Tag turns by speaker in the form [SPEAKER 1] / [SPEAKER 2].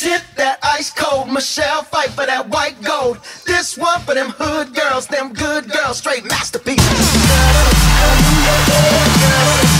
[SPEAKER 1] Hit that ice cold Michelle, fight for that white gold. This one for them hood girls, them good girls, straight masterpieces.